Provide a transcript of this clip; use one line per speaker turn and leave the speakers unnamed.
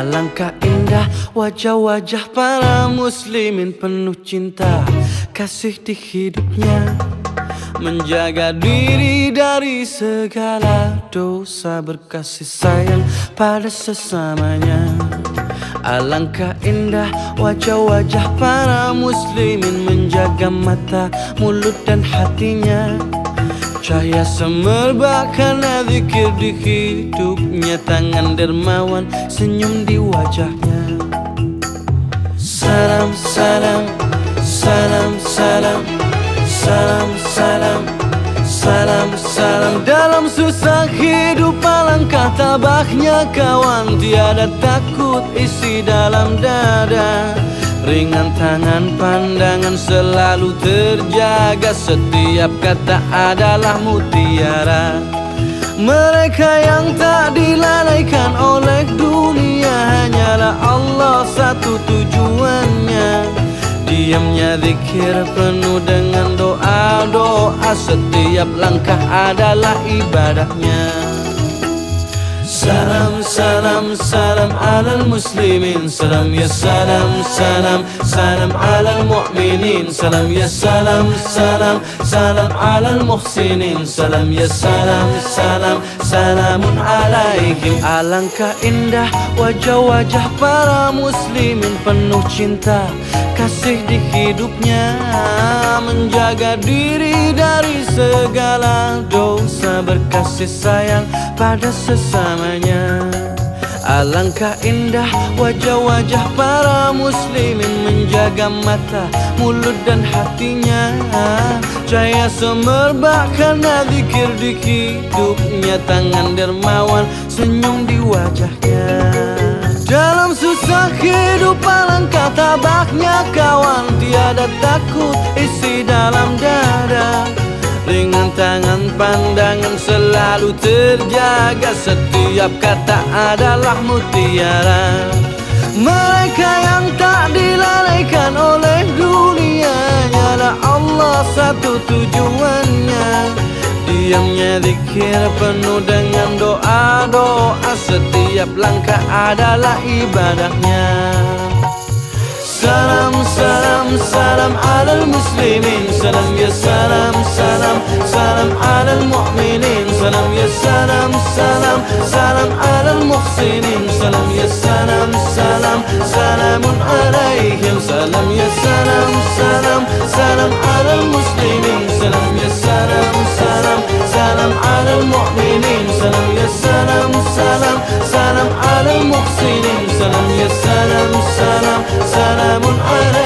Alangkah indah wajah-wajah para muslimin penuh cinta kasih di hidupnya, menjaga diri dari segala dosa, berkasih sayang pada sesamanya. Alangkah indah wajah-wajah para muslimin, menjaga mata, mulut dan hatinya. Cahaya semerbak karena zikir di hidupnya, tangan dermawan, senyum di wajahnya. Salam, salam, salam, salam, salam, salam, salam, salam. Dalam susah hidup alangkah tabahnya kawan, tiada takut isi dalam dada. Ringan tangan pandangan selalu terjaga, setiap kata adalah mutiara. Mereka yang tak dilalaikan oleh dunia, hanyalah Allah satu tujuannya. Diamnya zikir penuh dengan doa-doa, setiap langkah adalah ibadahnya. Salam, salam, salam alal muslimin, salam ya salam, salam, salam alal mu'minin, salam ya salam, salam, salam alal muhsinin, salam ya salam, salam, salamun alaihim. Alangkah indah wajah-wajah para muslimin penuh cinta kasih di hidupnya, menjaga diri dari segala dosa, berkasih sayang pada sesamanya. Alangkah indah wajah-wajah para muslimin, menjaga mata, mulut dan hatinya. Cahaya semerbak karena zikir di hidupnya, tangan dermawan, senyum di wajahnya. Dalam susah hidup alangkah tabahnya kawan, tiada takut isi dalam dada. Ringan tangan pandangan selalu terjaga, setiap kata adalah mutiara. Mereka yang tak dilalaikan oleh dunia, hanyalah Allah satu tujuannya. Diamnya zikir penuh dengan doa-doa, setiap langkah adalah ibadahnya. Salam, salam, salam alal muslimin, salam ya salam, salam, salam alal mu'minin, salam ya salam, salam, salam alal muhsinin, salam ya salam, salam, salamun alaihim. Salam ya salam, salam, salam alal muslimin, salam ya salam, salam, salam alal mu'minin, salam ya salam, salam, salam alal muhsinin, salam ya salam, salam, salamun alaihim.